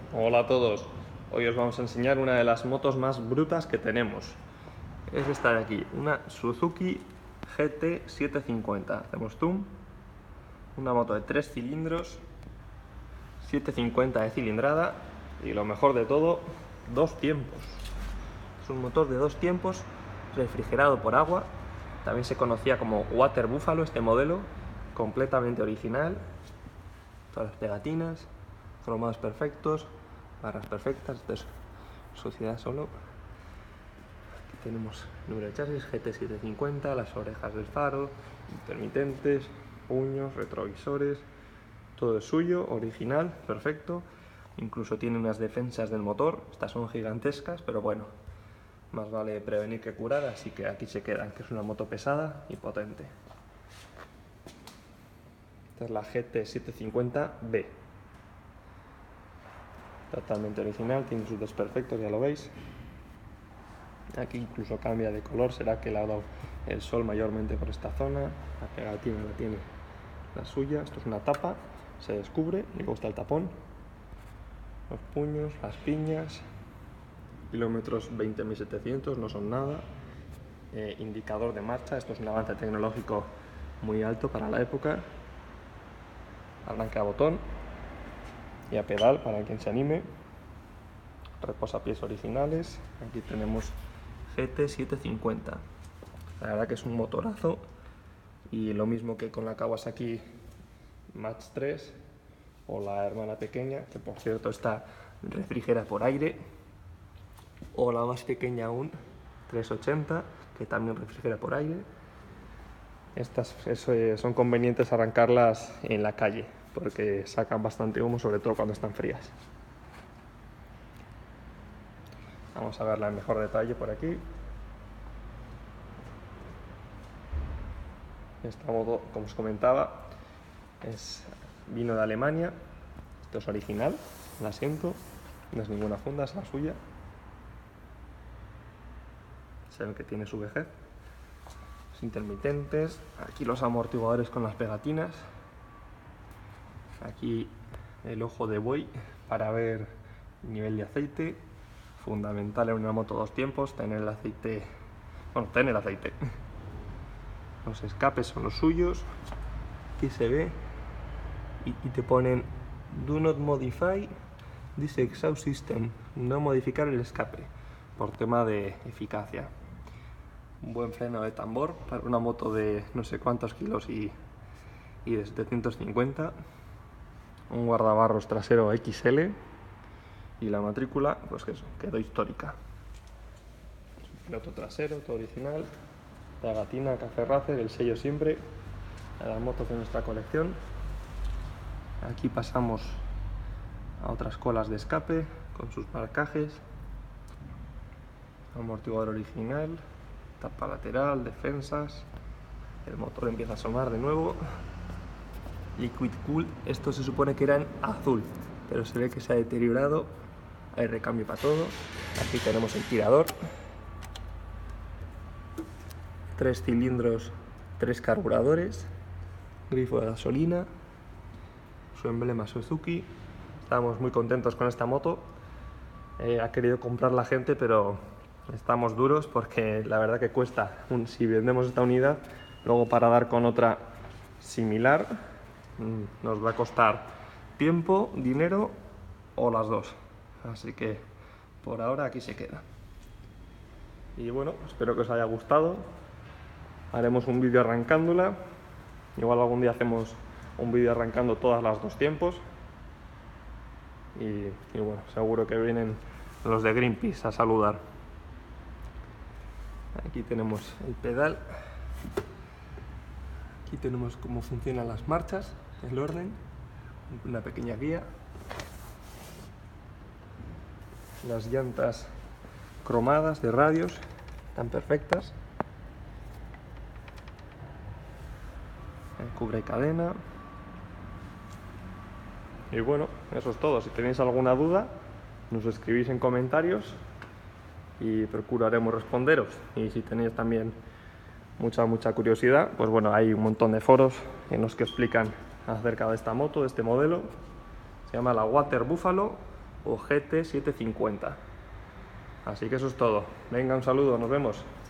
Hola a todos, hoy os vamos a enseñar una de las motos más brutas que tenemos. Es esta de aquí, una Suzuki GT750. Hacemos zoom, una moto de 3 cilindros, 750 de cilindrada y lo mejor de todo, 2 tiempos. Es un motor de 2 tiempos, refrigerado por agua. También se conocía como Water Buffalo este modelo, completamente original. Todas las pegatinas, cromados perfectos, barras perfectas. Esto es suciedad solo. Aquí tenemos el número de chasis GT750, las orejas del faro, intermitentes, puños, retrovisores. Todo es suyo, original, perfecto. Incluso tiene unas defensas del motor. Estas son gigantescas, pero bueno, más vale prevenir que curar, así que aquí se quedan, que es una moto pesada y potente. Esta es la GT750B. Totalmente original, tiene sus desperfectos, ya lo veis. Aquí incluso cambia de color, será que le ha dado el sol mayormente por esta zona. La pegatina la tiene la suya. Esto es una tapa, se descubre y luego está el tapón. Los puños, las piñas. Kilómetros 20.700, no son nada. Indicador de marcha, esto es un avance tecnológico muy alto para la época. Arranque a botón y a pedal para quien se anime. Reposapiés originales. Aquí tenemos GT750. La verdad que es un motorazo y lo mismo que con la Kawasaki Match 3 o la hermana pequeña, que por cierto está refrigera por aire, o la más pequeña aún, 380, que también refrigera por aire. Estas son convenientes arrancarlas en la calle porque sacan bastante humo, sobre todo cuando están frías. Vamos a verla en mejor detalle por aquí. Esta moto, como os comentaba, vino de Alemania. Esto es original, el asiento, no es ninguna funda, es la suya. Se ven que tiene su vejez. Los intermitentes, aquí los amortiguadores con las pegatinas. Aquí el ojo de buey para ver nivel de aceite. Fundamental en una moto 2 tiempos, tener el aceite. Los escapes son los suyos. Aquí se ve y te ponen Do not modify this exhaust system. No modificar el escape por tema de eficacia. Un buen freno de tambor para una moto de no sé cuántos kilos y de 750. Un guardabarros trasero XL y la matrícula, pues que eso, quedó histórica. Piloto trasero, todo original. Pegatina, café racer, el sello siempre a las motos de nuestra colección. Aquí pasamos a otras colas de escape con sus marcajes. Amortiguador original, tapa lateral, defensas. El motor empieza a sonar de nuevo. Liquid Cool, esto se supone que era en azul, pero se ve que se ha deteriorado. Hay recambio para todo. Aquí tenemos el tirador. 3 cilindros, 3 carburadores, grifo de gasolina, su emblema Suzuki. Estamos muy contentos con esta moto. Ha querido comprar la gente, pero estamos duros porque la verdad que cuesta, si vendemos esta unidad, luego para dar con otra similar, nos va a costar tiempo, dinero o las dos. Así que por ahora aquí se queda. Y bueno, espero que os haya gustado. Haremos un vídeo arrancándola. Igual algún día hacemos un vídeo arrancando todas las 2 tiempos. Y bueno, seguro que vienen los de Greenpeace a saludar. Aquí tenemos el pedal. Aquí tenemos cómo funcionan las marchas, el orden, una pequeña guía. Las llantas cromadas de radios están perfectas. El cubre cadena. Y bueno, eso es todo. Si tenéis alguna duda, nos escribís en comentarios y procuraremos responderos. Y si tenéis también mucha curiosidad, pues bueno, hay un montón de foros en los que explican acerca de esta moto, de este modelo. Se llama la Water Buffalo o GT750. Así que eso es todo. Venga, un saludo, nos vemos.